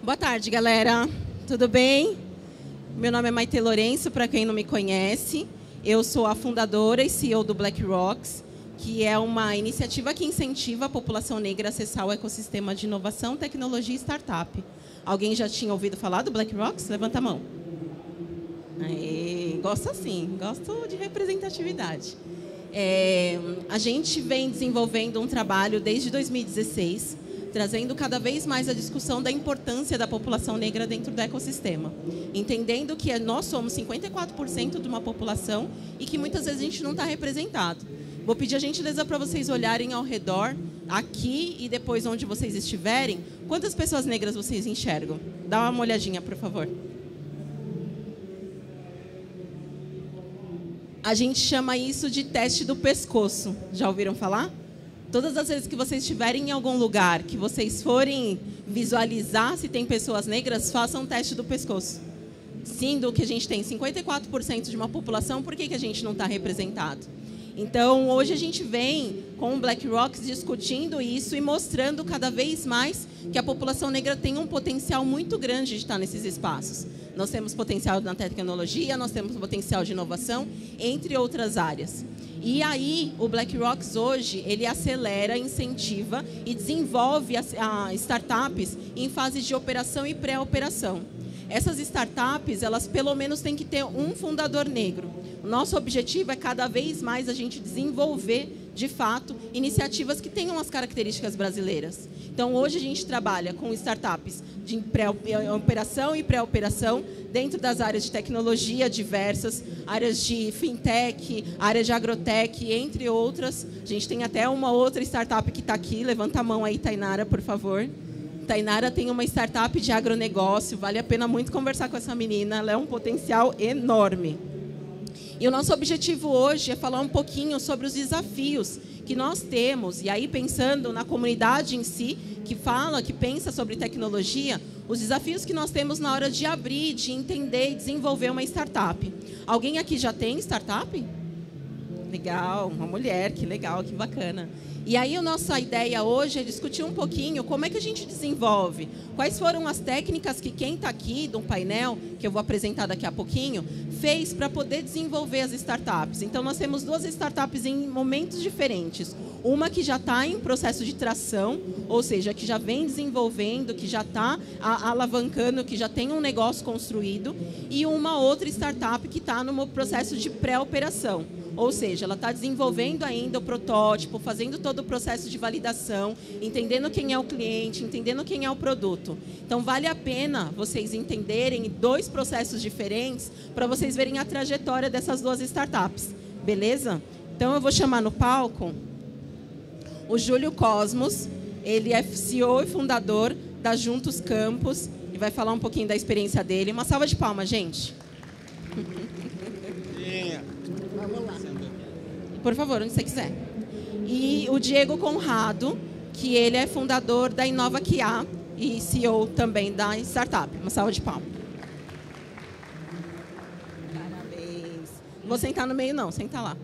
Boa tarde, galera. Tudo bem? Meu nome é Maite Lourenço, para quem não me conhece. Eu sou a fundadora e CEO do Black Rocks, que é uma iniciativa que incentiva a população negra a acessar o ecossistema de inovação, tecnologia e startup. Alguém já tinha ouvido falar do Black Rocks? Levanta a mão. Aê, gosto assim, gosto de representatividade. A gente vem desenvolvendo um trabalho desde 2016, trazendo cada vez mais a discussão da importância da população negra dentro do ecossistema, entendendo que nós somos 54% de uma população e que muitas vezes a gente não está representado. Vou pedir a gentileza para vocês olharem ao redor, aqui e depois onde vocês estiverem, quantas pessoas negras vocês enxergam? Dá uma olhadinha, por favor. A gente chama isso de teste do pescoço. Já ouviram falar? Todas as vezes que vocês estiverem em algum lugar, que vocês forem visualizar se tem pessoas negras, façam um teste do pescoço. Sendo que a gente tem 54% de uma população, por que a gente não está representado? Então, hoje a gente vem com o Black Rocks discutindo isso e mostrando cada vez mais que a população negra tem um potencial muito grande de estar nesses espaços. Nós temos potencial na tecnologia, nós temos potencial de inovação, entre outras áreas. E aí, o Black Rocks hoje, ele acelera, incentiva e desenvolve as startups em fase de operação e pré-operação. Essas startups, elas pelo menos têm que ter um fundador negro. O nosso objetivo é cada vez mais a gente desenvolver, de fato, iniciativas que tenham as características brasileiras. Então, hoje a gente trabalha com startups de pré-operação e pré-operação dentro das áreas de tecnologia diversas, áreas de fintech, área de agrotech, entre outras. A gente tem até uma outra startup que está aqui. Levanta a mão aí, Tainara, por favor. Tainara tem uma startup de agronegócio, vale a pena muito conversar com essa menina, ela é um potencial enorme. E o nosso objetivo hoje é falar um pouquinho sobre os desafios que nós temos, e aí pensando na comunidade em si, que fala, que pensa sobre tecnologia, os desafios que nós temos na hora de abrir, de entender e desenvolver uma startup. Alguém aqui já tem startup? Legal, uma mulher, que legal, que bacana. E aí a nossa ideia hoje é discutir um pouquinho como é que a gente desenvolve, quais foram as técnicas que quem está aqui do painel, que eu vou apresentar daqui a pouquinho, fez para poder desenvolver as startups. Então, nós temos duas startups em momentos diferentes. Uma que já está em processo de tração, ou seja, que já vem desenvolvendo, que já está alavancando, que já tem um negócio construído, e uma outra startup que está no processo de pré-operação. Ou seja, ela está desenvolvendo ainda o protótipo, fazendo todo o processo de validação, entendendo quem é o cliente, entendendo quem é o produto. Então, vale a pena vocês entenderem dois processos diferentes para vocês verem a trajetória dessas duas startups. Beleza? Então, eu vou chamar no palco o Júlio Cosmos. Ele é CEO e fundador da Juntos Campus e vai falar um pouquinho da experiência dele. Uma salva de palmas, gente. Vamos lá. Por favor, onde você quiser. E o Diego Conrado, que ele é fundador da Inova QA e CEO também da startup. Uma salva de palmas. Parabéns. Não vou sentar no meio, não. Senta lá.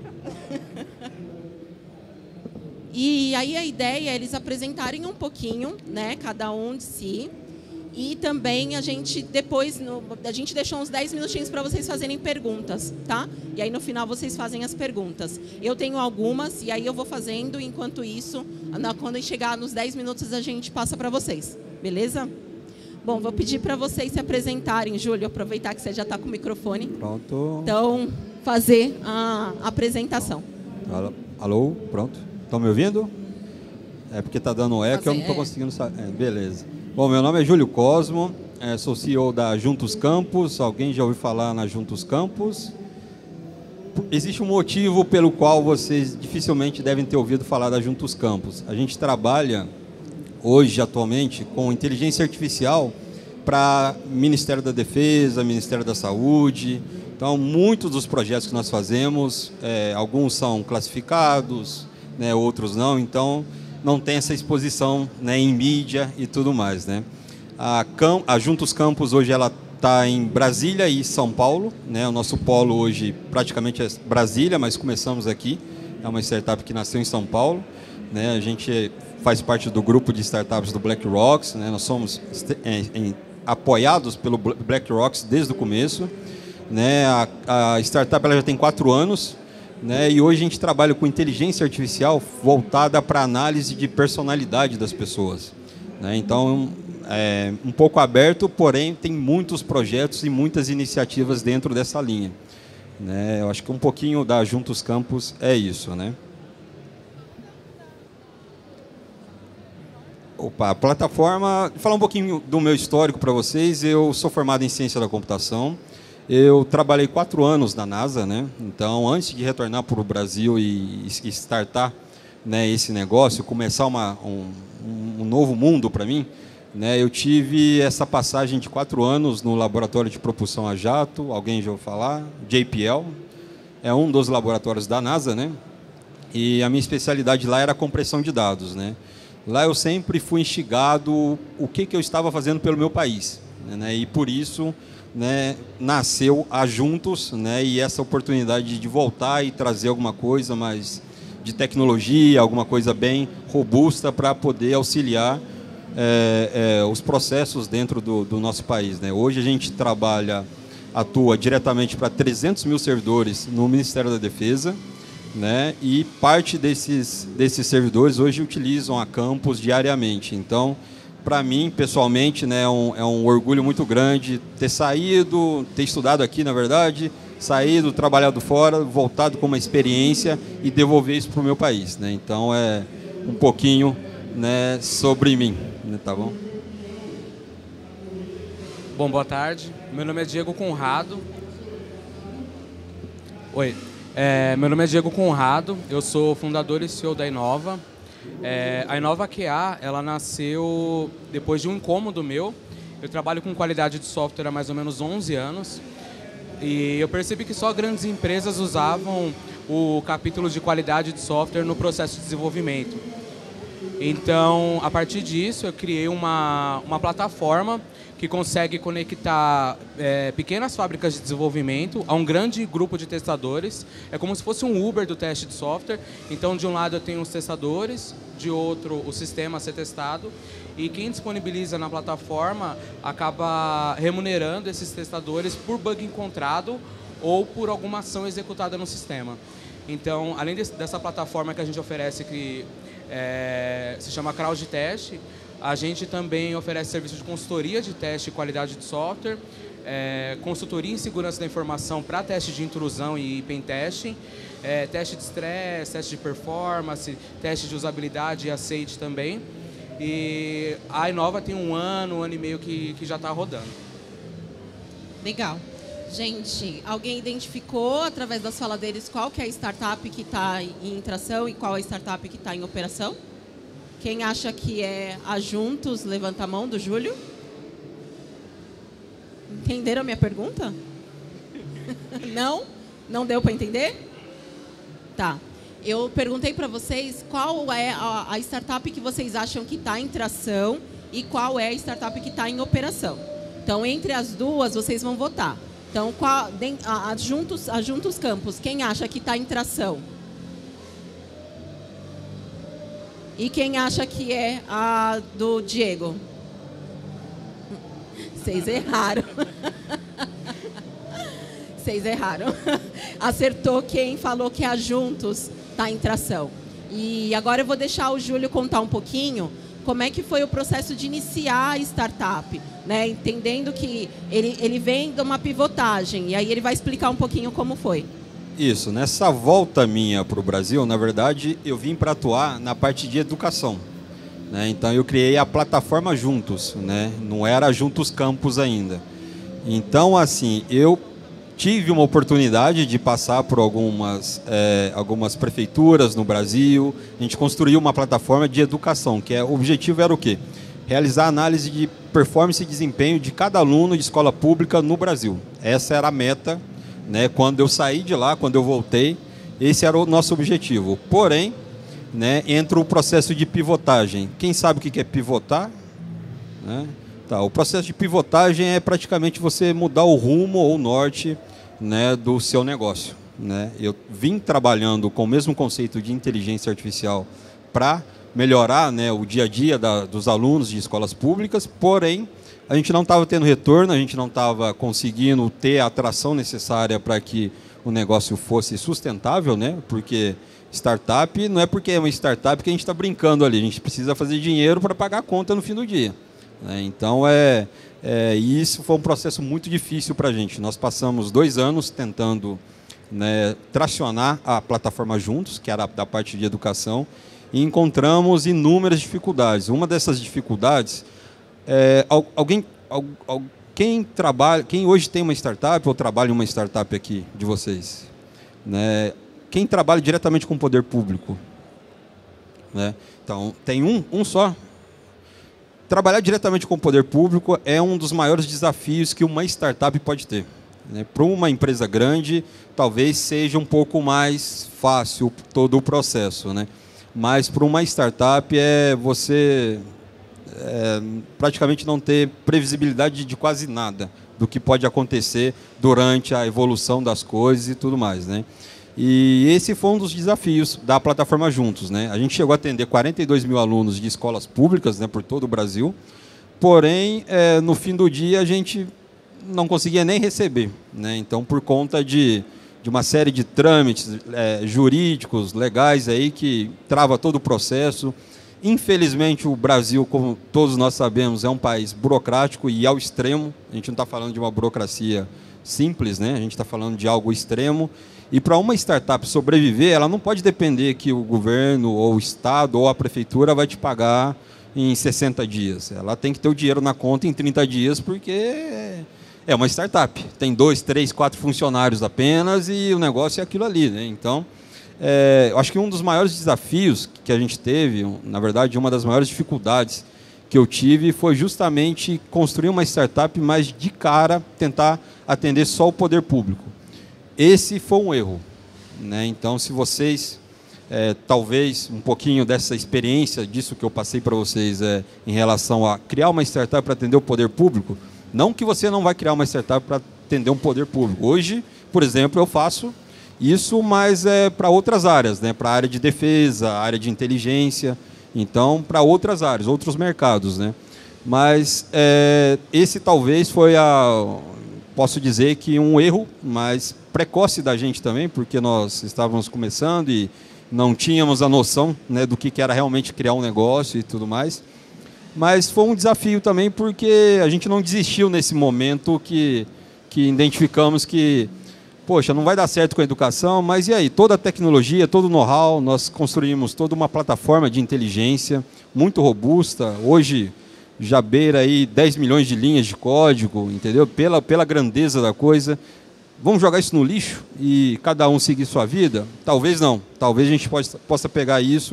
E aí a ideia é eles apresentarem um pouquinho, né, cada um de si. E também a gente depois, a gente deixou uns 10 minutinhos para vocês fazerem perguntas, tá? E aí no final vocês fazem as perguntas. Eu tenho algumas e aí eu vou fazendo, enquanto isso, quando chegar nos 10 minutos a gente passa para vocês, beleza? Bom, vou pedir para vocês se apresentarem, Júlio, aproveitar que você já está com o microfone. Pronto. Então, fazer a apresentação. Alô, pronto. Estão me ouvindo? É porque está dando eco, eu não estou conseguindo saber. Beleza. Bom, meu nome é Júlio Cosmo, sou CEO da Juntos Campus. Alguém já ouviu falar na Juntos Campus? Existe um motivo pelo qual vocês dificilmente devem ter ouvido falar da Juntos Campus. A gente trabalha hoje, atualmente, com inteligência artificial para Ministério da Defesa, Ministério da Saúde. Então, muitos dos projetos que nós fazemos, alguns são classificados, né, outros não. Então, não tem essa exposição, né, em mídia e tudo mais, né? A Juntos Campus hoje ela está em Brasília e São Paulo, né? O nosso polo hoje praticamente é Brasília, mas começamos aqui. É uma startup que nasceu em São Paulo, né? A gente faz parte do grupo de startups do BlackRock, né? Nós somos apoiados pelo BlackRock desde o começo, né? A startup ela já tem 4 anos, né? E hoje a gente trabalha com inteligência artificial voltada para análise de personalidade das pessoas, né? Então, é um pouco aberto, porém tem muitos projetos e muitas iniciativas dentro dessa linha, né? Eu acho que um pouquinho da Juntos Campus é isso, né? Opa, a plataforma, falar um pouquinho do meu histórico para vocês. Eu sou formado em ciência da computação. Eu trabalhei 4 anos na NASA, né? Então, antes de retornar para o Brasil e startar, né, esse negócio, começar um novo mundo para mim, né, eu tive essa passagem de 4 anos no laboratório de propulsão a jato. Alguém já ouviu falar? JPL. É um dos laboratórios da NASA, né? E a minha especialidade lá era a compressão de dados, né? Lá eu sempre fui instigado o que eu estava fazendo pelo meu país, né? E por isso, né, nasceu a Juntos, né? E essa oportunidade de voltar e trazer alguma coisa mais de tecnologia, alguma coisa bem robusta para poder auxiliar os processos dentro do nosso país, né? Hoje a gente atua diretamente para 300 mil servidores no Ministério da Defesa, né? E parte desses servidores hoje utilizam a campus diariamente. Então, para mim, pessoalmente, né, é um orgulho muito grande ter saído, ter estudado aqui, na verdade, saído, trabalhado fora, voltado com uma experiência e devolver isso para o meu país, né? Então, é um pouquinho, né, sobre mim, né, tá bom? Bom, boa tarde. Meu nome é Diego Conrado. Oi. Meu nome é Diego Conrado, eu sou fundador e CEO da Inova. A Inova QA, ela nasceu depois de um incômodo meu. Eu trabalho com qualidade de software há mais ou menos 11 anos e eu percebi que só grandes empresas usavam o capítulo de qualidade de software no processo de desenvolvimento. Então, a partir disso, eu criei uma plataforma que consegue conectar pequenas fábricas de desenvolvimento a um grande grupo de testadores. É como se fosse um Uber do teste de software. Então, de um lado eu tenho os testadores, de outro o sistema a ser testado, e quem disponibiliza na plataforma acaba remunerando esses testadores por bug encontrado ou por alguma ação executada no sistema. Então, além dessa plataforma que a gente oferece, que se chama CrowdTest, a gente também oferece serviço de consultoria de teste e qualidade de software, consultoria em segurança da informação para teste de intrusão e pentesting, teste de estresse, teste de performance, teste de usabilidade e aceite também. E a Inova tem um ano e meio que já está rodando. Legal. Gente, alguém identificou através das falas deles qual que é a startup que está em tração e qual a startup que está em operação? Quem acha que é a Juntos, levanta a mão, do Júlio. Entenderam a minha pergunta? Não? Não deu para entender? Tá. Eu perguntei para vocês qual é a startup que vocês acham que está em tração e qual é a startup que está em operação. Então, entre as duas, vocês vão votar. Então, a Juntos Campus, quem acha que está em tração? E quem acha que é a do Diego? Vocês erraram. Vocês erraram. Acertou quem falou que a Juntos está em tração. E agora eu vou deixar o Júlio contar um pouquinho como é que foi o processo de iniciar a startup, né? Entendendo que ele vem de uma pivotagem, e aí ele vai explicar um pouquinho como foi. Isso, nessa volta minha para o Brasil, na verdade, eu vim para atuar na parte de educação, né? Então, eu criei a plataforma Juntos, né? Não era Juntos Campus ainda. Então, assim, eu tive uma oportunidade de passar por algumas prefeituras no Brasil. A gente construiu uma plataforma de educação, que o objetivo era o quê? Realizar análise de performance e desempenho de cada aluno de escola pública no Brasil. Essa era a meta, né? Quando eu saí de lá, quando eu voltei, esse era o nosso objetivo. Porém, né, entra o processo de pivotagem. Quem sabe o que é pivotar? Né? Tá, o processo de pivotagem é praticamente você mudar o rumo ou o norte, né, do seu negócio, né? Eu vim trabalhando com o mesmo conceito de inteligência artificial para melhorar, né, o dia a dia dos alunos de escolas públicas, porém, a gente não estava tendo retorno, a gente não estava conseguindo ter a atração necessária para que o negócio fosse sustentável, né? Porque startup não é porque é uma startup que a gente está brincando ali, a gente precisa fazer dinheiro para pagar a conta no fim do dia. Né? Então, isso foi um processo muito difícil para a gente. Nós passamos 2 anos tentando, né, tracionar a plataforma Juntos, que era da parte de educação, e encontramos inúmeras dificuldades. Uma dessas dificuldades quem hoje tem uma startup ou trabalha em uma startup aqui de vocês, né? Quem trabalha diretamente com o poder público, né? Então, tem um só. Trabalhar diretamente com o poder público é um dos maiores desafios que uma startup pode ter. Né? Para uma empresa grande, talvez seja um pouco mais fácil todo o processo, né? Mas para uma startup você praticamente não ter previsibilidade de quase nada do que pode acontecer durante a evolução das coisas e tudo mais, né? E esse foi um dos desafios da plataforma Juntos, né? A gente chegou a atender 42 mil alunos de escolas públicas, né, por todo o Brasil, porém, no fim do dia, a gente não conseguia nem receber, né? Então, por conta de uma série de trâmites jurídicos, legais, aí, que trava todo o processo. Infelizmente, o Brasil, como todos nós sabemos, é um país burocrático e ao extremo. A gente não está falando de uma burocracia simples, né? A gente está falando de algo extremo. E para uma startup sobreviver, ela não pode depender que o governo, ou o Estado, ou a prefeitura vai te pagar em 60 dias. Ela tem que ter o dinheiro na conta em 30 dias, porque é uma startup. Tem 2, 3, 4 funcionários apenas e o negócio é aquilo ali, né? Então, eu acho que um dos maiores desafios que a gente teve, na verdade, uma das maiores dificuldades que eu tive foi justamente construir uma startup, mas de cara tentar atender só o poder público. Esse foi um erro, né? Então, se vocês, talvez um pouquinho dessa experiência, disso que eu passei para vocês em relação a criar uma startup para atender o poder público, não que você não vai criar uma startup para atender um poder público. Hoje, por exemplo, eu faço isso, mas para outras áreas, né? Para a área de defesa, área de inteligência, então para outras áreas, outros mercados, né? Mas esse talvez foi posso dizer que um erro mais precoce da gente também, porque nós estávamos começando e não tínhamos a noção, né, do que era realmente criar um negócio e tudo mais. Mas foi um desafio também, porque a gente não desistiu nesse momento que identificamos que, poxa, não vai dar certo com a educação, mas e aí? Toda a tecnologia, todo o know-how, nós construímos toda uma plataforma de inteligência muito robusta. Hoje já beira aí 10 milhões de linhas de código, entendeu? Pela grandeza da coisa. Vamos jogar isso no lixo e cada um seguir sua vida? Talvez não. Talvez a gente possa pegar isso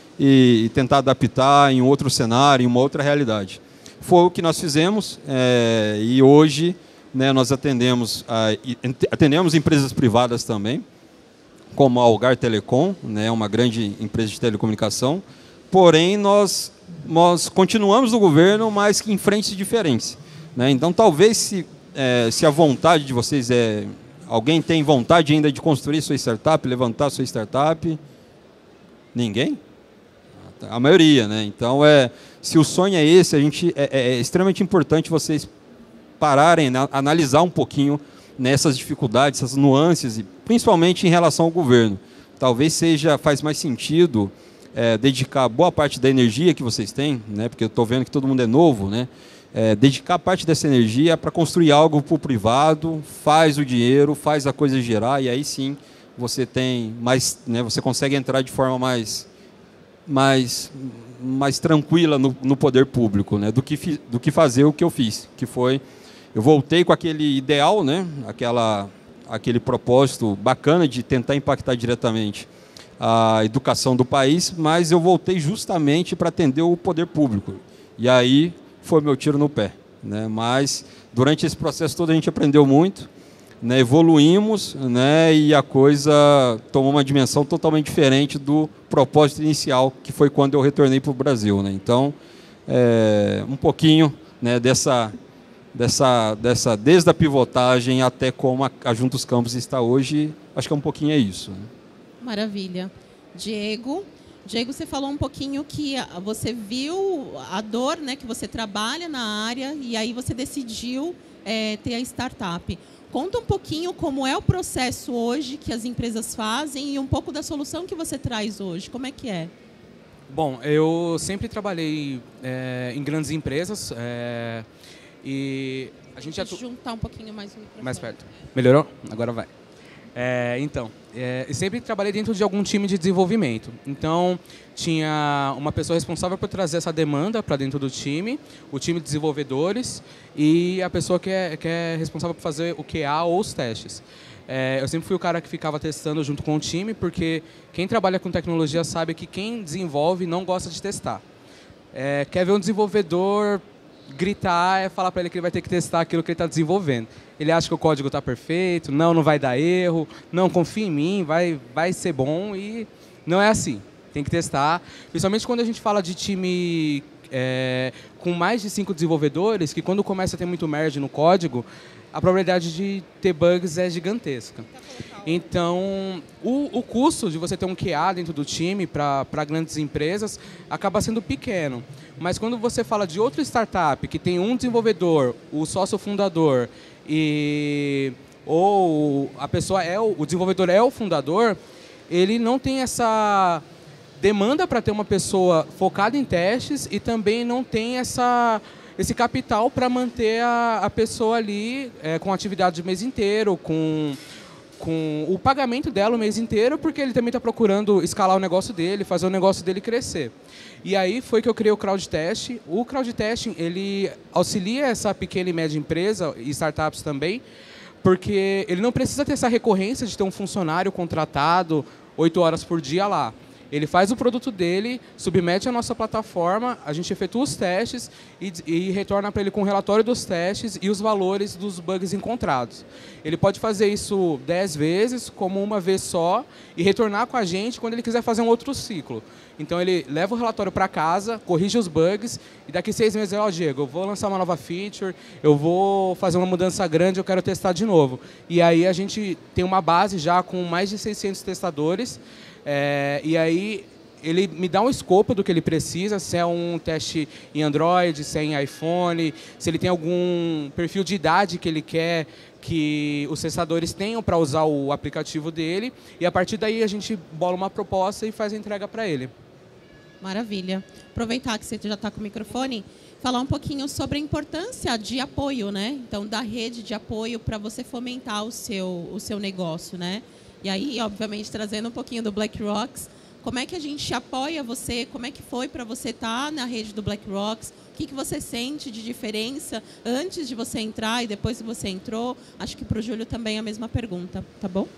e tentar adaptar em outro cenário, em uma outra realidade. Foi o que nós fizemos e hoje, né, nós atendemos empresas privadas também, como a Algar Telecom, né, uma grande empresa de telecomunicação, porém nós continuamos no governo, mas em frentes diferentes, né? Então, talvez se a vontade de vocês alguém tem vontade ainda de construir sua startup, levantar sua startup? Ninguém? A maioria, né? Então, se o sonho é esse, é extremamente importante vocês pararem, né, analisar um pouquinho nessas dificuldades, essas nuances, e principalmente em relação ao governo. Talvez faz mais sentido dedicar boa parte da energia que vocês têm, né, porque eu estou vendo que todo mundo é novo, né, dedicar parte dessa energia para construir algo para o privado, faz o dinheiro, faz a coisa girar, e aí sim você tem mais, né, você consegue entrar de forma mais tranquila no poder público, né, do que fazer o que eu fiz, que foi, eu voltei com aquele ideal, né, aquele propósito bacana de tentar impactar diretamente a educação do país, mas eu voltei justamente para atender o poder público. E aí foi meu tiro no pé, né? Mas durante esse processo todo a gente aprendeu muito, né? Evoluímos, né? E a coisa tomou uma dimensão totalmente diferente do propósito inicial, que foi quando eu retornei para o Brasil, né? Então, um pouquinho, né, desde a pivotagem até como a Juntos Campus está hoje, acho que um pouquinho isso, né? Maravilha. Diego, Diego, você falou um pouquinho que você viu a dor, né, que você trabalha na área e aí você decidiu ter a startup. Conta um pouquinho como é o processo hoje que as empresas fazem e um pouco da solução que você traz hoje. Como é que é? Bom, eu sempre trabalhei em grandes empresas e a gente... Deixa eu juntar um pouquinho mais o microfone. Mais perto. Melhorou? Agora vai. Eu sempre trabalhei dentro de algum time de desenvolvimento. Então, tinha uma pessoa responsável por trazer essa demanda para dentro do time, o time de desenvolvedores e a pessoa que é responsável por fazer o QA ou os testes. Eu sempre fui o cara que ficava testando junto com o time, porque quem trabalha com tecnologia sabe que quem desenvolve não gosta de testar. Quer ver um desenvolvedor gritar, falar para ele que ele vai ter que testar aquilo que ele está desenvolvendo. Ele acha que o código está perfeito, não vai dar erro, não, confia em mim, vai ser bom, e não é assim. Tem que testar, principalmente quando a gente fala de time com mais de 5 desenvolvedores, que quando começa a ter muito merge no código, a probabilidade de ter bugs é gigantesca. Então, o custo de você ter um QA dentro do time para grandes empresas acaba sendo pequeno. Mas quando você fala de outra startup que tem um desenvolvedor, o sócio fundador, ou a pessoa o desenvolvedor é o fundador, ele não tem essa demanda para ter uma pessoa focada em testes e também não tem esse capital para manter a pessoa ali com atividade o mês inteiro, com o pagamento dela o mês inteiro, porque ele também está procurando escalar o negócio dele, fazer o negócio dele crescer. E aí foi que eu criei o CrowdTest. O CrowdTesting, ele auxilia essa pequena e média empresa e startups também, porque ele não precisa ter essa recorrência de ter um funcionário contratado 8 horas por dia lá. Ele faz o produto dele, submete à nossa plataforma, a gente efetua os testes e retorna para ele com o relatório dos testes e os valores dos bugs encontrados. Ele pode fazer isso 10 vezes, como uma vez só, e retornar com a gente quando ele quiser fazer um outro ciclo. Então ele leva o relatório para casa, corrige os bugs, e daqui 6 meses, Diego, eu vou lançar uma nova feature, eu vou fazer uma mudança grande, eu quero testar de novo. E aí a gente tem uma base já com mais de 600 testadores, e aí ele me dá um escopo do que ele precisa, se é um teste em Android, se é em iPhone, se ele tem algum perfil de idade que ele quer que os testadores tenham para usar o aplicativo dele, e a partir daí a gente bola uma proposta e faz a entrega para ele. Maravilha. Aproveitar que você já está com o microfone, falar um pouquinho sobre a importância de apoio, né? Então, da rede de apoio para você fomentar o seu negócio, né? E aí, obviamente, trazendo um pouquinho do BlackRock, como é que a gente apoia você? Como é que foi para você estar na rede do BlackRock? O que você sente de diferença antes de você entrar e depois que você entrou? Acho que para o Júlio também é a mesma pergunta, tá bom?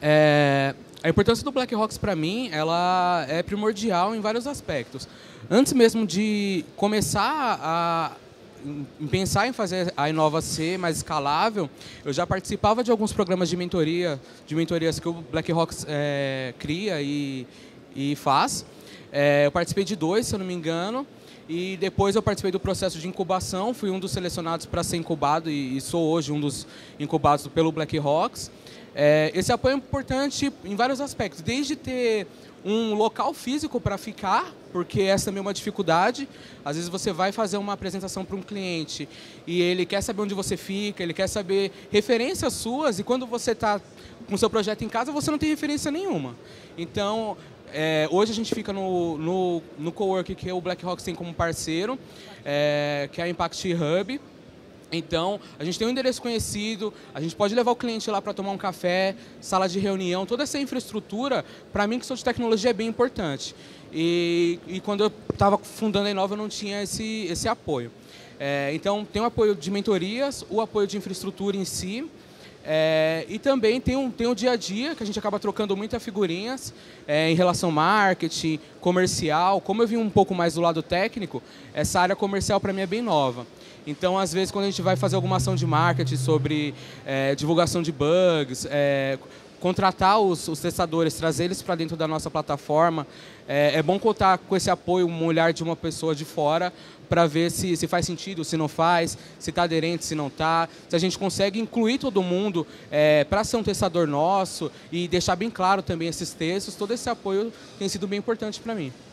A importância do BlackRock para mim, ela é primordial em vários aspectos. Antes mesmo de começar a pensar em fazer a Inova ser mais escalável, eu já participava de alguns programas de mentorias que o BlackRock cria e faz. Eu participei de 2, se eu não me engano, e depois eu participei do processo de incubação, fui um dos selecionados para ser incubado e sou hoje um dos incubados pelo BlackRock. Esse apoio é importante em vários aspectos, desde ter um local físico para ficar, porque essa também é uma dificuldade. Às vezes você vai fazer uma apresentação para um cliente e ele quer saber onde você fica, ele quer saber referências suas, e quando você está com o seu projeto em casa, você não tem referência nenhuma. Então, hoje a gente fica no cowork que o BlackRock tem como parceiro, que é a Impact Hub. Então, a gente tem um endereço conhecido, a gente pode levar o cliente lá para tomar um café, sala de reunião, toda essa infraestrutura, para mim que sou de tecnologia, é bem importante. E quando eu estava fundando a Inova, eu não tinha esse apoio. Então, tem o apoio de mentorias, o apoio de infraestrutura em si, e também tem o dia a dia, que a gente acaba trocando muitas figurinhas em relação ao marketing, comercial. Como eu vim um pouco mais do lado técnico, essa área comercial para mim é bem nova. Então, às vezes, quando a gente vai fazer alguma ação de marketing sobre divulgação de bugs, contratar os testadores, trazer eles para dentro da nossa plataforma, é bom contar com esse apoio, um olhar de uma pessoa de fora, para ver se faz sentido, se não faz, se está aderente, se não está, se a gente consegue incluir todo mundo para ser um testador nosso e deixar bem claro também esses textos. Todo esse apoio tem sido bem importante para mim.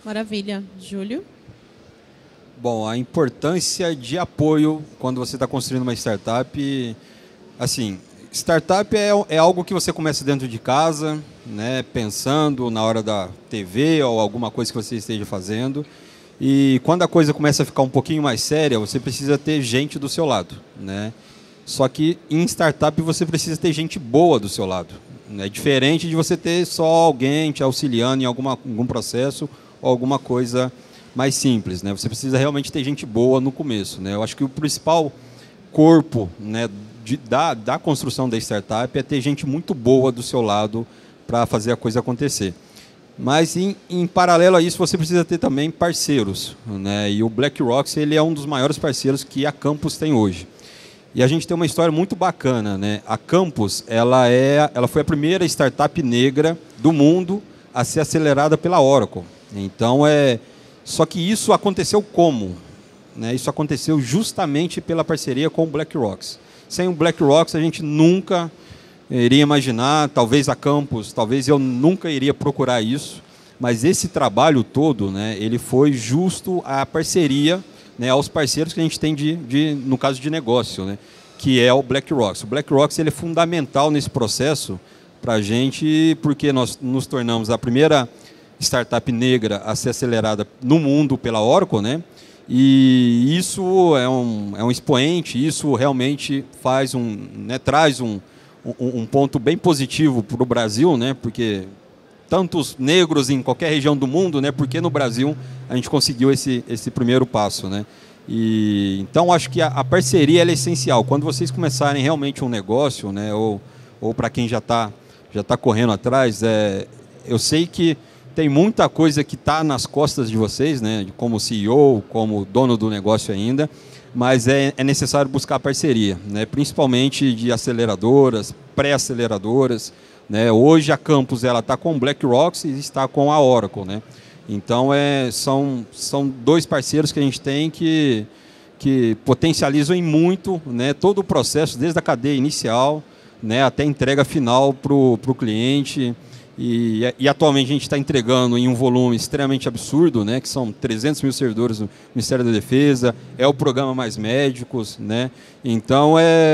Maravilha. Júlio? Bom, a importância de apoio quando você está construindo uma startup, assim, startup é algo que você começa dentro de casa, né, pensando na hora da TV ou alguma coisa que você esteja fazendo. E quando a coisa começa a ficar um pouquinho mais séria, você precisa ter gente do seu lado, né? Só que em startup você precisa ter gente boa do seu lado. É diferente de você ter só alguém te auxiliando em algum processo ou alguma coisa mais simples, né? Você precisa realmente ter gente boa no começo, né? Eu acho que o principal corpo, né, da construção da startup é ter gente muito boa do seu lado para fazer a coisa acontecer. Mas em paralelo a isso você precisa ter também parceiros, né? E o BlackRock ele é um dos maiores parceiros que a Campus tem hoje. E a gente tem uma história muito bacana, né? A Campus ela foi a primeira startup negra do mundo a ser acelerada pela Oracle. Então só que isso aconteceu como? Né? Isso aconteceu justamente pela parceria com o BlackRock. Sem o BlackRock a gente nunca iria imaginar, talvez a Campus, talvez eu nunca iria procurar isso, mas esse trabalho todo, né, ele foi justo à parceria, né, aos parceiros que a gente tem no caso de negócio, né, que é o BlackRock. O BlackRock ele é fundamental nesse processo para a gente, porque nós nos tornamos a primeira startup negra a ser acelerada no mundo pela Oracle, né? E isso é um expoente, isso realmente traz um ponto bem positivo para o Brasil, né? Porque tantos negros em qualquer região do mundo, né? Porque no Brasil a gente conseguiu esse primeiro passo, né? E então acho que a parceria é essencial. Quando vocês começarem realmente um negócio, né? Ou para quem já tá correndo atrás, eu sei que tem muita coisa que está nas costas de vocês, né? Como CEO, como dono do negócio ainda, mas é necessário buscar parceria, né? Principalmente de aceleradoras, pré-aceleradoras, né? Hoje a Campus está com o BlackRock e está com a Oracle, né? Então são dois parceiros que a gente tem que potencializam em muito, né, todo o processo, desde a cadeia inicial, né, até a entrega final para o cliente. E atualmente a gente está entregando em um volume extremamente absurdo, né, que são 300 mil servidores do Ministério da Defesa, é o programa Mais Médicos, né? Então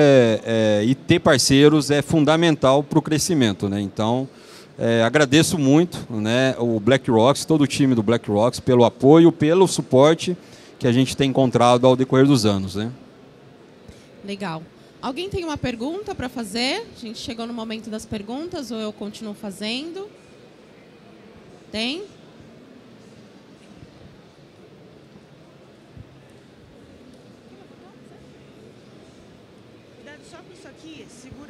e ter parceiros é fundamental para o crescimento, né? Então agradeço muito, né, o BlackRock, todo o time do BlackRock pelo apoio, pelo suporte que a gente tem encontrado ao decorrer dos anos, né? Legal. Alguém tem uma pergunta para fazer? A gente chegou no momento das perguntas ou eu continuo fazendo? Tem? Cuidado só com isso aqui, segura.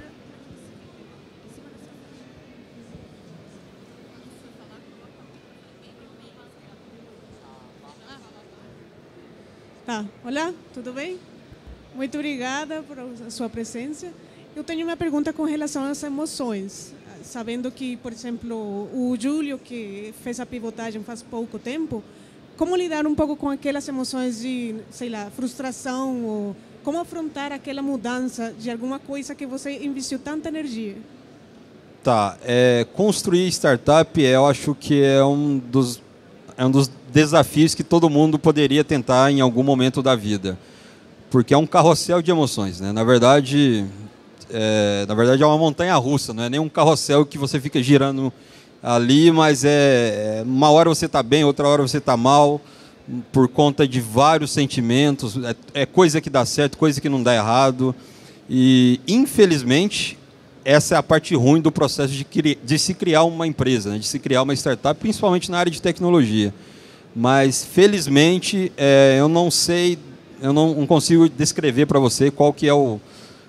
Tá, olá, tudo bem? Muito obrigada por a sua presença. Eu tenho uma pergunta com relação às emoções. Sabendo que, por exemplo, o Júlio, que fez a pivotagem faz pouco tempo, como lidar um pouco com aquelas emoções de, sei lá, frustração, ou como afrontar aquela mudança de alguma coisa que você investiu tanta energia? Tá, construir startup eu acho que é um dos desafios que todo mundo poderia tentar em algum momento da vida. Porque é um carrossel de emoções, né? Na verdade é uma montanha-russa, não é nem um carrossel que você fica girando ali, mas uma hora você está bem, outra hora você está mal, por conta de vários sentimentos, coisa que dá certo, coisa que não dá errado. E, infelizmente, essa é a parte ruim do processo de se criar uma empresa, né? De se criar uma startup, principalmente na área de tecnologia. Mas, felizmente, eu não sei... Eu não consigo descrever para você qual que é o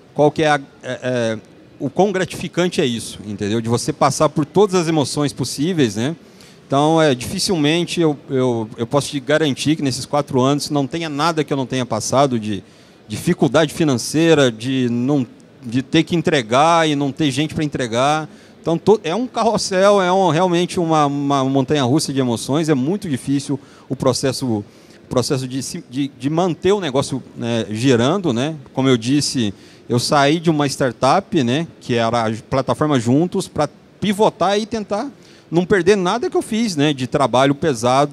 quão gratificante é isso, entendeu? De você passar por todas as emoções possíveis, né? Então, dificilmente eu posso te garantir que nesses 4 anos não tenha nada que eu não tenha passado de dificuldade financeira, de ter que entregar e não ter gente para entregar. Então, é um carrossel, realmente uma montanha-russa de emoções. É muito difícil o processo de manter o negócio, né, girando, né? Como eu disse, eu saí de uma startup, né, que era a plataforma Juntos, para pivotar e tentar não perder nada que eu fiz, né, de trabalho pesado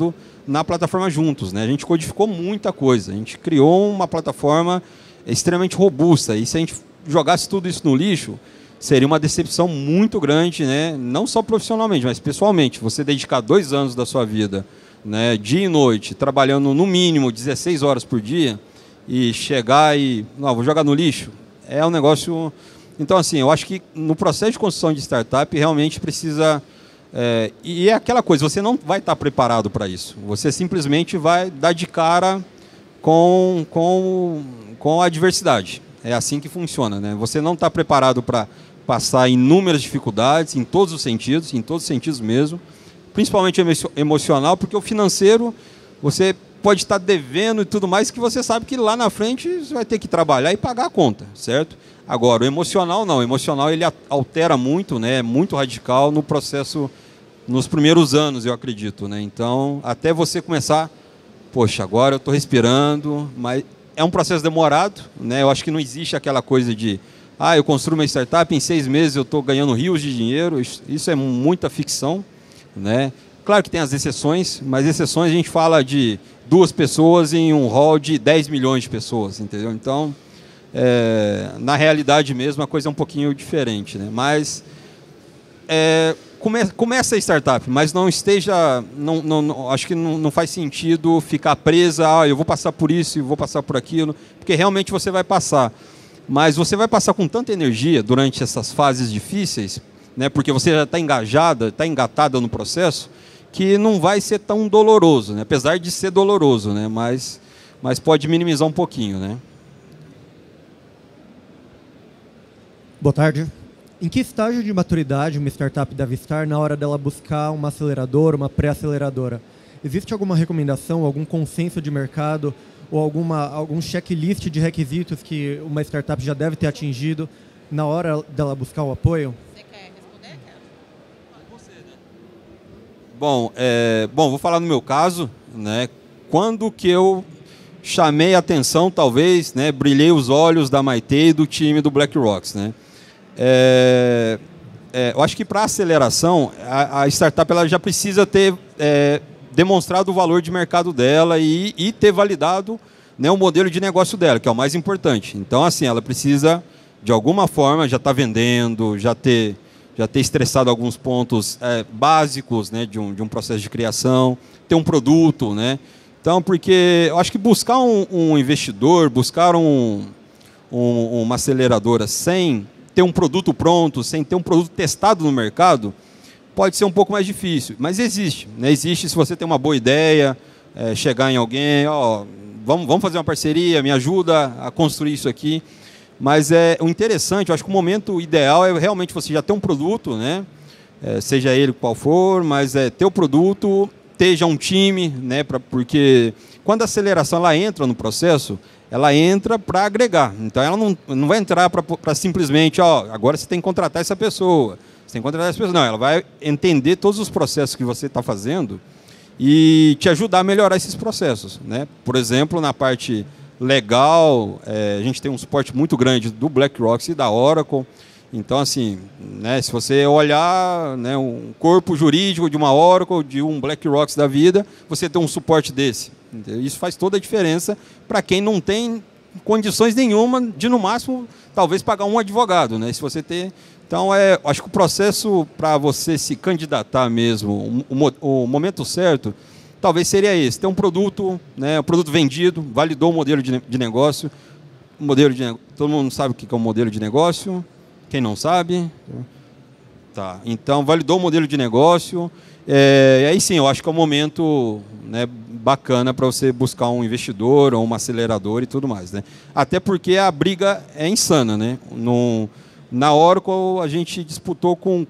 na plataforma Juntos, né? A gente codificou muita coisa, a gente criou uma plataforma extremamente robusta, e se a gente jogasse tudo isso no lixo, seria uma decepção muito grande, né? Não só profissionalmente, mas pessoalmente. Você dedicar 2 anos da sua vida, né, dia e noite, trabalhando no mínimo 16 horas por dia, e chegar e... não, vou jogar no lixo. É um negócio... Então, assim, eu acho que no processo de construção de startup, realmente precisa... e é aquela coisa, você não vai estar preparado para isso. Você simplesmente vai dar de cara com a adversidade. É assim que funciona, né? Você não está preparado para passar inúmeras dificuldades, em todos os sentidos mesmo, principalmente emocional, porque o financeiro, você pode estar devendo e tudo mais, que você sabe que lá na frente você vai ter que trabalhar e pagar a conta, certo? Agora, o emocional não. O emocional ele altera muito, né? É muito radical no processo, nos primeiros anos, eu acredito, né? Então, até você começar, poxa, agora eu estou respirando, mas é um processo demorado, né? Eu acho que não existe aquela coisa de, eu construo uma startup, em 6 meses eu estou ganhando rios de dinheiro. Isso é muita ficção, né? Claro que tem as exceções, mas exceções a gente fala de 2 pessoas em um hall de 10 milhões de pessoas, entendeu? Então, na realidade mesmo, a coisa é um pouquinho diferente, né? Mas começa a startup, mas não esteja... acho que não faz sentido ficar presa, eu vou passar por isso e vou passar por aquilo, porque realmente você vai passar. Mas você vai passar com tanta energia durante essas fases difíceis, né? Porque você já está engajada, está engatada no processo, que não vai ser tão doloroso, né? Apesar de ser doloroso, né? Mas pode minimizar um pouquinho, né? Boa tarde. Em que estágio de maturidade uma startup deve estar na hora dela buscar uma aceleradora, uma pré-aceleradora? Existe alguma recomendação, algum consenso de mercado ou algum checklist de requisitos que uma startup já deve ter atingido na hora dela buscar o apoio? Você quer responder? Você, né? Bom, vou falar no meu caso, né? Quando que eu chamei a atenção, talvez, né? Brilhei os olhos da Maite e do time do BlackRock, né? Eu acho que para aceleração, a startup ela já precisa ter demonstrado o valor de mercado dela e ter validado, né, o modelo de negócio dela, que é o mais importante. Então, assim, ela precisa, de alguma forma, já estar vendendo, já ter estressado alguns pontos básicos, né, de um processo de criação, ter um produto, né? Então, porque eu acho que buscar um investidor, buscar uma aceleradora sem ter um produto pronto, sem ter um produto testado no mercado, pode ser um pouco mais difícil. Mas existe, né? Existe se você tem uma boa ideia, chegar em alguém, vamos fazer uma parceria, me ajuda a construir isso aqui. Mas o interessante, eu acho que o momento ideal é realmente você já ter um produto, né? Seja ele qual for, mas ter o produto, ter já um time, né? Porque quando a aceleração ela entra no processo, ela entra para agregar. Então, ela não vai entrar para simplesmente, agora você tem que contratar essa pessoa. Você tem que contratar essa pessoa. Não, ela vai entender todos os processos que você está fazendo e te ajudar a melhorar esses processos, né? Por exemplo, na parte legal, a gente tem um suporte muito grande do BlackRock e da Oracle. Então, assim, né, se você olhar, né, um corpo jurídico de uma Oracle, de um BlackRock da vida, você tem um suporte desse. Isso faz toda a diferença para quem não tem condições nenhuma de, no máximo, talvez pagar um advogado, né? Se você ter... Então, acho que o processo para você se candidatar mesmo, o momento certo, talvez seria esse. Ter um produto, né, um produto vendido, validou o modelo de negócio. Todo mundo sabe o que é um modelo de negócio? Quem não sabe? Tá. Então, validou o modelo de negócio. E aí sim, eu acho que é um momento, né, bacana para você buscar um investidor ou uma aceleradora e tudo mais, né? Até porque a briga é insana, né? Na Oracle, a gente disputou com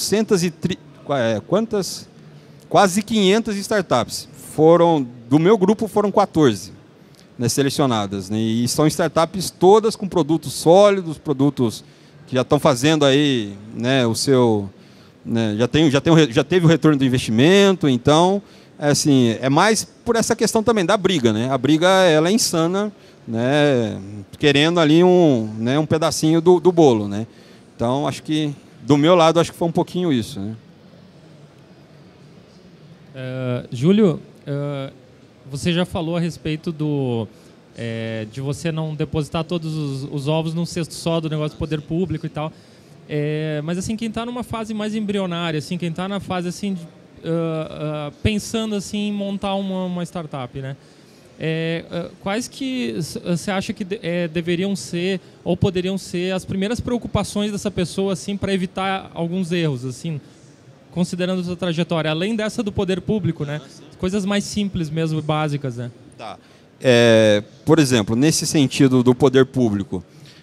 quase 500 startups. Do meu grupo foram 14, né, selecionadas, né? E são startups todas com produtos sólidos, produtos que já estão fazendo aí, né, o seu... Né, já teve o retorno do investimento. Então, assim, é mais por essa questão também da briga, né? A briga ela é insana, né? Querendo ali um pedacinho do bolo, né? Então, acho que do meu lado acho que foi um pouquinho isso, né? Júlio, você já falou a respeito de você não depositar todos os ovos num cesto só do negócio do poder público e tal. Mas assim, quem está numa fase mais embrionária, assim, quem está na fase assim, pensando assim, em montar uma startup, né? Quais que você acha que deveriam ser ou poderiam ser as primeiras preocupações dessa pessoa assim, para evitar alguns erros, assim, considerando a sua trajetória, além dessa do poder público, né? Coisas mais simples mesmo, básicas, né? Tá. Por exemplo, nesse sentido do poder público,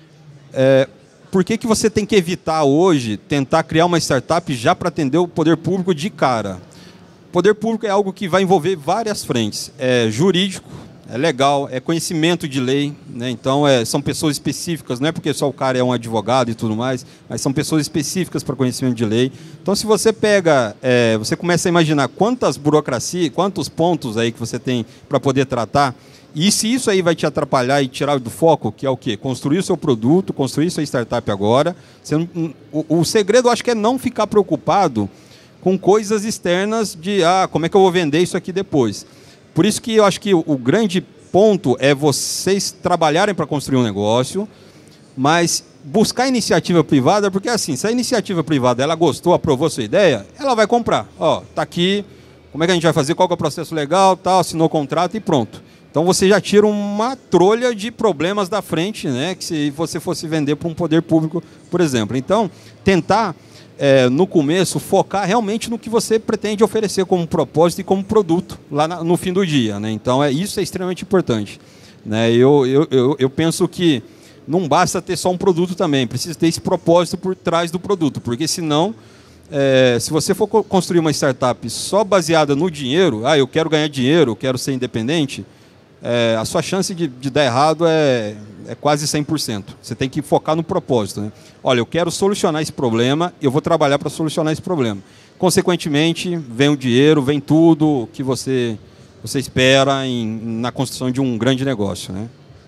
por que você tem que evitar hoje tentar criar uma startup já para atender o poder público de cara? O poder público é algo que vai envolver várias frentes. É jurídico, é legal, é conhecimento de lei, né? Então são pessoas específicas, não é porque só o cara é um advogado e tudo mais, mas são pessoas específicas para conhecimento de lei. Então, se você pega, você começa a imaginar quantas burocracias, quantos pontos aí que você tem para poder tratar. E se isso aí vai te atrapalhar e tirar do foco, que é o quê? Construir o seu produto, construir sua startup agora. O segredo, eu acho que é não ficar preocupado com coisas externas de como é que eu vou vender isso aqui depois. Por isso que eu acho que o grande ponto é vocês trabalharem para construir um negócio, mas buscar iniciativa privada, porque assim, se a iniciativa privada ela gostou, aprovou a sua ideia, ela vai comprar. Tá aqui, como é que a gente vai fazer, qual que é o processo legal, tal, assinou o contrato e pronto. Então você já tira uma trolha de problemas da frente, né, que se você fosse vender para um poder público, por exemplo. Então, tentar, no começo, focar realmente no que você pretende oferecer como propósito e como produto lá no fim do dia, né? Então, isso é extremamente importante, né? Eu penso que não basta ter só um produto também, precisa ter esse propósito por trás do produto, porque senão, se você for construir uma startup só baseada no dinheiro, eu quero ganhar dinheiro, eu quero ser independente, a sua chance de dar errado é quase 100%. Você tem que focar no propósito, né? Olha, eu quero solucionar esse problema, eu vou trabalhar para solucionar esse problema. Consequentemente, vem o dinheiro, vem tudo que você espera na construção de um grande negócio, né?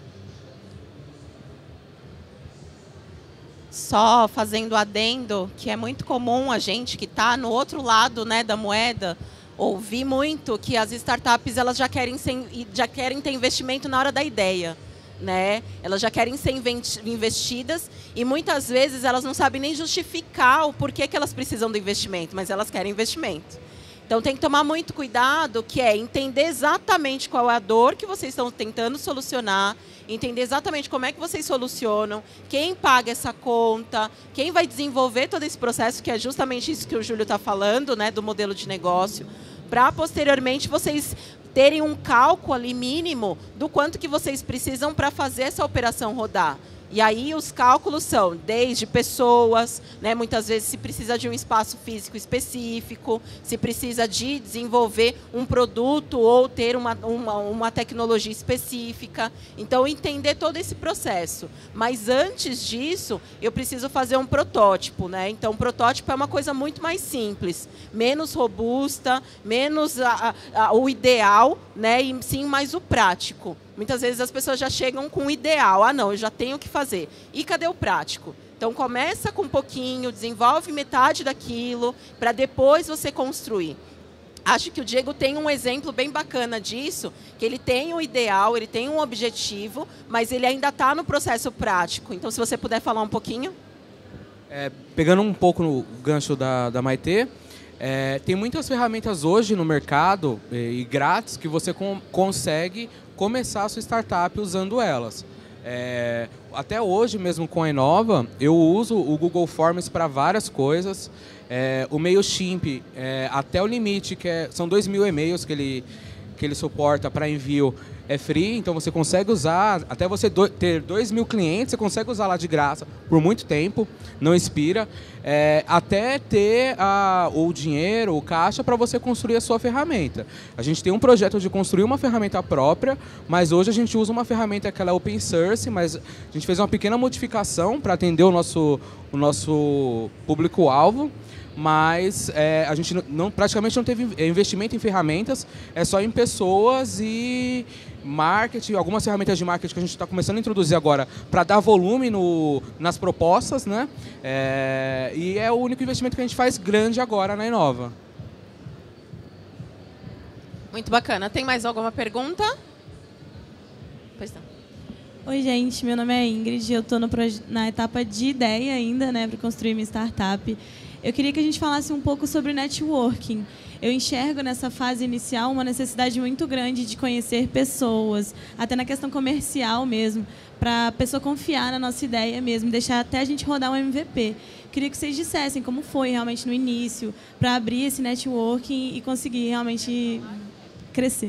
Só fazendo adendo, que é muito comum a gente que está no outro lado, né, da moeda, ouvi muito que as startups elas já querem ter investimento na hora da ideia, né? Elas já querem ser investidas e muitas vezes elas não sabem nem justificar o porquê que elas precisam do investimento, mas elas querem investimento. Então tem que tomar muito cuidado, que é entender exatamente qual é a dor que vocês estão tentando solucionar, entender exatamente como é que vocês solucionam, quem paga essa conta, quem vai desenvolver todo esse processo, que é justamente isso que o Júlio está falando, né, do modelo de negócio, para posteriormente vocês terem um cálculo ali mínimo do quanto que vocês precisam para fazer essa operação rodar. E aí os cálculos são desde pessoas, né, muitas vezes se precisa de um espaço físico específico, se precisa de desenvolver um produto ou ter uma tecnologia específica. Então, entender todo esse processo. Mas antes disso, eu preciso fazer um protótipo, né? Então, o protótipo é uma coisa muito mais simples, menos robusta, menos o ideal, né, e sim mais o prático. Muitas vezes as pessoas já chegam com o ideal. Não, eu já tenho o que fazer. E cadê o prático? Então, começa com um pouquinho, desenvolve metade daquilo, para depois você construir. Acho que o Diego tem um exemplo bem bacana disso, que ele tem um ideal, ele tem um objetivo, mas ele ainda está no processo prático. Então, se você puder falar um pouquinho. Pegando um pouco no gancho da Maitê, tem muitas ferramentas hoje no mercado e grátis que você consegue começar a sua startup usando elas. Até hoje mesmo com a Inova, eu uso o Google Forms para várias coisas. O MailChimp, até o limite, são 2.000 e-mails que ele suporta para envio, é free, então você consegue usar, até você ter 2.000 clientes, você consegue usar lá de graça por muito tempo, não expira, até ter o dinheiro, o caixa para você construir a sua ferramenta. A gente tem um projeto de construir uma ferramenta própria, mas hoje a gente usa uma ferramenta que ela é open source, mas a gente fez uma pequena modificação para atender o nosso público-alvo, mas a gente praticamente não teve investimento em ferramentas, é só em pessoas e marketing, algumas ferramentas de marketing que a gente está começando a introduzir agora para dar volume nas propostas, né? E é o único investimento que a gente faz grande agora na Inova. Muito bacana. Tem mais alguma pergunta? Pois não. Oi, gente. Meu nome é Ingrid. Eu estou na etapa de ideia ainda, né, para construir minha startup. Eu queria que a gente falasse um pouco sobre networking. Eu enxergo nessa fase inicial uma necessidade muito grande de conhecer pessoas, até na questão comercial mesmo, para a pessoa confiar na nossa ideia mesmo, deixar até a gente rodar um MVP. Queria que vocês dissessem como foi realmente no início, para abrir esse networking e conseguir realmente crescer.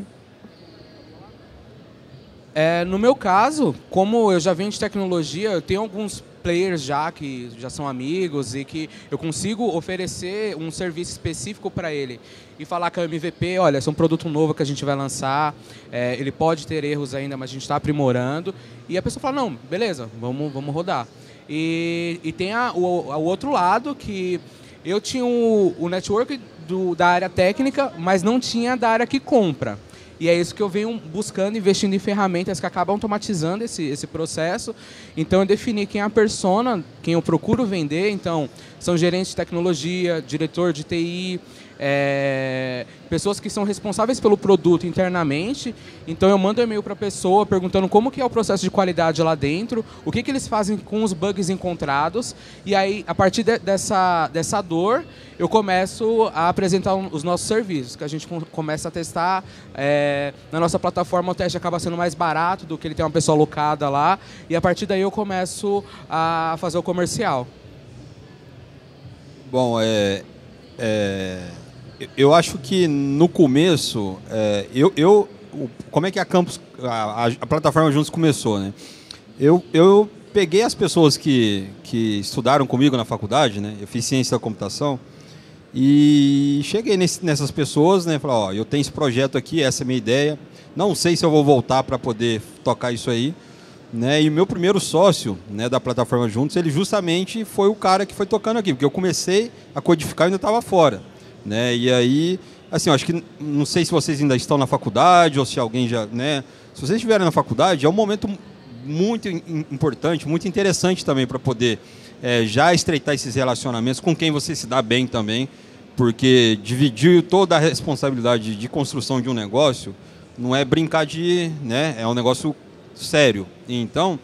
No meu caso, como eu já venho de tecnologia, eu tenho alguns players já que já são amigos e que eu consigo oferecer um serviço específico para ele e falar que é o MVP, olha, esse é um produto novo que a gente vai lançar, ele pode ter erros ainda, mas a gente está aprimorando. E a pessoa fala, não, beleza, vamos rodar. E tem o outro lado, que eu tinha o network da área técnica, mas não tinha da área que compra. E é isso que eu venho buscando, investindo em ferramentas que acabam automatizando esse processo. Então, eu defini quem é a persona, quem eu procuro vender. Então, são gerentes de tecnologia, diretor de TI, pessoas que são responsáveis pelo produto internamente. Então, eu mando um e-mail para a pessoa perguntando como que é o processo de qualidade lá dentro, o que eles fazem com os bugs encontrados. E aí, a partir dessa dor, eu começo a apresentar os nossos serviços, que a gente começa a testar. Na nossa plataforma, o teste acaba sendo mais barato do que ele ter uma pessoa alocada lá. E a partir daí, eu começo a fazer o comercial. Bom, eu acho que no começo, como é que a Campus, a plataforma Juntos começou, né? Eu peguei as pessoas que estudaram comigo na faculdade, né? Eu fiz ciência da computação, e cheguei nessas pessoas, né? Falei, ó, eu tenho esse projeto aqui, essa é a minha ideia, não sei se eu vou voltar para poder tocar isso aí, né? E o meu primeiro sócio, né, da plataforma Juntos, ele justamente foi o cara que foi tocando aqui, porque eu comecei a codificar e ainda estava fora, né? E aí, assim, eu acho que, não sei se vocês ainda estão na faculdade ou se alguém já, né? Se vocês estiverem na faculdade, é um momento muito importante, muito interessante também para poder já estreitar esses relacionamentos com quem você se dá bem também, porque dividir toda a responsabilidade de construção de um negócio não é brincar né? É um negócio sério. Então,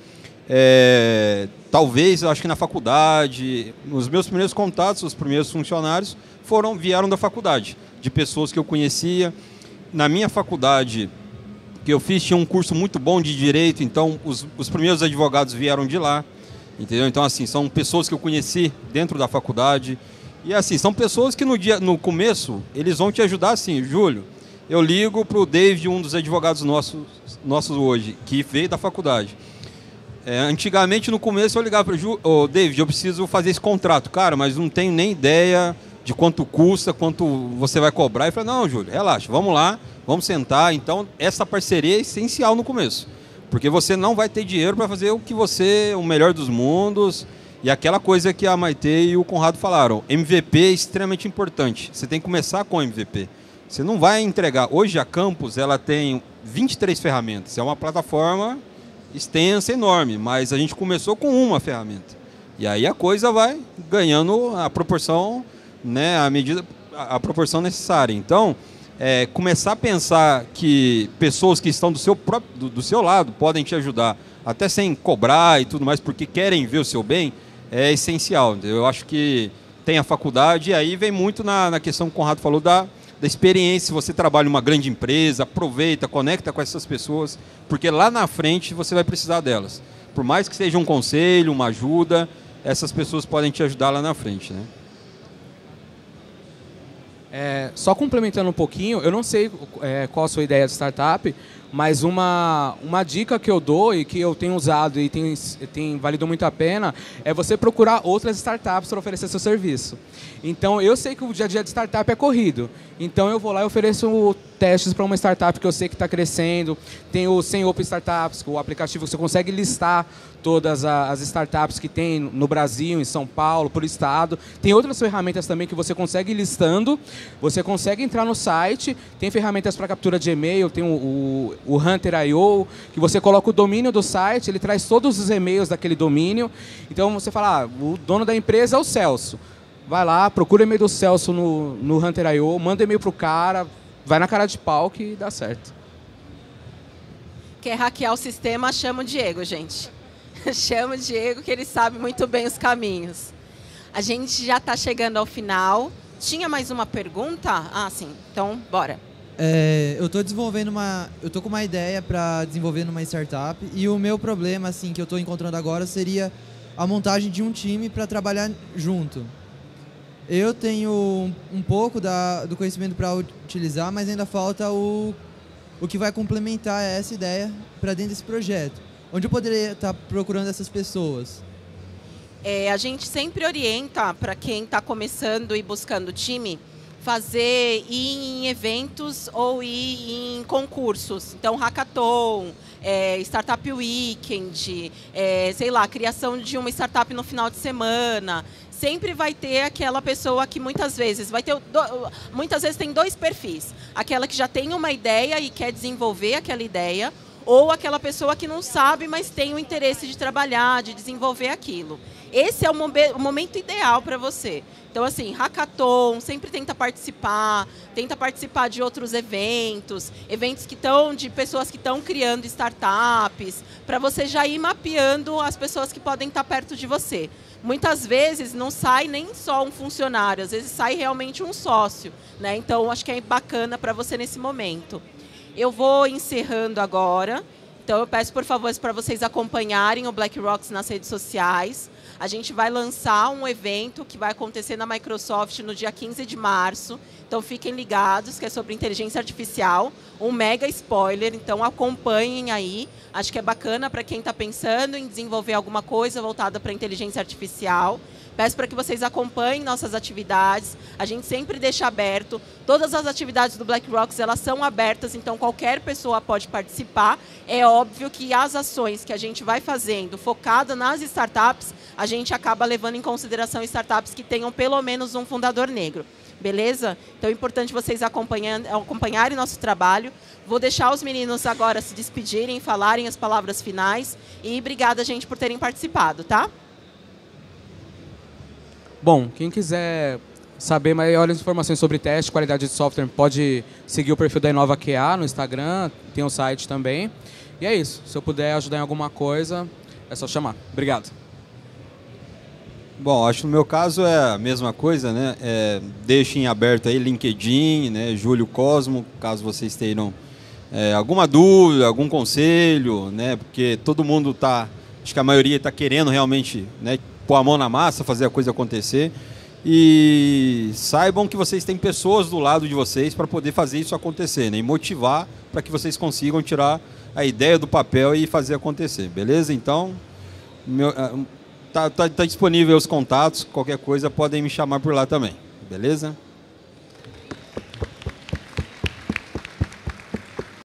talvez, eu acho que na faculdade, os meus primeiros contatos, os primeiros funcionários vieram da faculdade, de pessoas que eu conhecia. Na minha faculdade, que eu fiz, tinha um curso muito bom de direito, então os primeiros advogados vieram de lá, entendeu? Então, assim, são pessoas que eu conheci dentro da faculdade, e assim, são pessoas que no começo, eles vão te ajudar assim, Júlio, eu ligo para o David, um dos advogados nossos hoje, que veio da faculdade. Antigamente, no começo, eu ligava para o David, eu preciso fazer esse contrato, cara, mas não tenho nem ideia de quanto custa, quanto você vai cobrar. E falei, não, Júlio, relaxa, vamos lá, vamos sentar. Então, essa parceria é essencial no começo, porque você não vai ter dinheiro para fazer o melhor dos mundos. E aquela coisa que a Maite e o Conrado falaram, MVP é extremamente importante. Você tem que começar com MVP. Você não vai entregar. Hoje a Campus, ela tem 23 ferramentas. É uma plataforma extensa, enorme, mas a gente começou com uma ferramenta. E aí a coisa vai ganhando a proporção, né, a proporção necessária. Então, começar a pensar que pessoas que estão do seu lado podem te ajudar, até sem cobrar e tudo mais, porque querem ver o seu bem, é essencial. Eu acho que tem a faculdade, e aí vem muito na questão que o Conrado falou da experiência. Se você trabalha em uma grande empresa, aproveita, conecta com essas pessoas, porque lá na frente você vai precisar delas. Por mais que seja um conselho, uma ajuda, essas pessoas podem te ajudar lá na frente, né? Só complementando um pouquinho, eu não sei qual a sua ideia de startup, mas uma dica que eu dou e que eu tenho usado e tem valido muito a pena é você procurar outras startups para oferecer seu serviço. Então, eu sei que o dia a dia de startup é corrido. Então, eu vou lá e ofereço testes para uma startup que eu sei que está crescendo. Tem o 100 Open Startups, o aplicativo que você consegue listar todas as startups que tem no Brasil, em São Paulo, por estado. Tem outras ferramentas também que você consegue ir listando. Você consegue entrar no site, tem ferramentas para captura de e-mail, tem o Hunter.io, que você coloca o domínio do site, ele traz todos os e-mails daquele domínio. Então, você fala, o dono da empresa é o Celso. Vai lá, procura o e-mail do Celso no Hunter.io, manda e-mail para o cara, vai na cara de pau que dá certo. Quer hackear o sistema, chama o Diego, gente. Chama o Diego, que ele sabe muito bem os caminhos. A gente já está chegando ao final. Tinha mais uma pergunta? Ah, sim. Então, bora. Eu estou com uma ideia para desenvolver numa startup e o meu problema, assim, que eu estou encontrando agora seria a montagem de um time para trabalhar junto. Eu tenho um pouco do conhecimento para utilizar, mas ainda falta o que vai complementar essa ideia para dentro desse projeto. Onde eu poderia estar procurando essas pessoas? A gente sempre orienta para quem está começando e buscando time, ir em eventos ou ir em concursos. Então, hackathon, Startup Weekend, sei lá, criação de uma startup no final de semana. Sempre vai ter aquela pessoa que muitas vezes tem dois perfis. Aquela que já tem uma ideia e quer desenvolver aquela ideia, ou aquela pessoa que não sabe, mas tem o interesse de trabalhar, de desenvolver aquilo. Esse é o momento ideal para você. Então, assim, hackathon, sempre tenta participar de outros eventos de pessoas que estão criando startups, para você já ir mapeando as pessoas que podem estar perto de você. Muitas vezes não sai nem só um funcionário, às vezes sai realmente um sócio, né? Então, acho que é bacana para você nesse momento. Eu vou encerrando agora. Então, eu peço, por favor, para vocês acompanharem o Black Rocks nas redes sociais. A gente vai lançar um evento que vai acontecer na Microsoft no dia 15 de março. Então, fiquem ligados, que é sobre inteligência artificial. Um mega spoiler, então acompanhem aí. Acho que é bacana para quem está pensando em desenvolver alguma coisa voltada para a inteligência artificial. Peço para que vocês acompanhem nossas atividades. A gente sempre deixa aberto. Todas as atividades do Black Rocks, elas são abertas, então qualquer pessoa pode participar. É óbvio que as ações que a gente vai fazendo, focada nas startups, a gente acaba levando em consideração startups que tenham pelo menos um fundador negro. Beleza? Então é importante vocês acompanharem nosso trabalho. Vou deixar os meninos agora se despedirem, falarem as palavras finais. E obrigada, gente, por terem participado, tá? Bom, quem quiser saber maiores informações sobre teste, qualidade de software, pode seguir o perfil da Inova QA no Instagram, tem o site também. E é isso. Se eu puder ajudar em alguma coisa, é só chamar. Obrigado. Bom, acho que no meu caso é a mesma coisa, né? Deixem aberto aí LinkedIn, né? Júlio Cosmo, caso vocês tenham alguma dúvida, algum conselho, né? Porque todo mundo acho que a maioria está querendo realmente, né, pôr a mão na massa, fazer a coisa acontecer. E saibam que vocês têm pessoas do lado de vocês para poder fazer isso acontecer, né? E motivar para que vocês consigam tirar a ideia do papel e fazer acontecer, beleza? Então, tá disponível os contatos, qualquer coisa podem me chamar por lá também, beleza?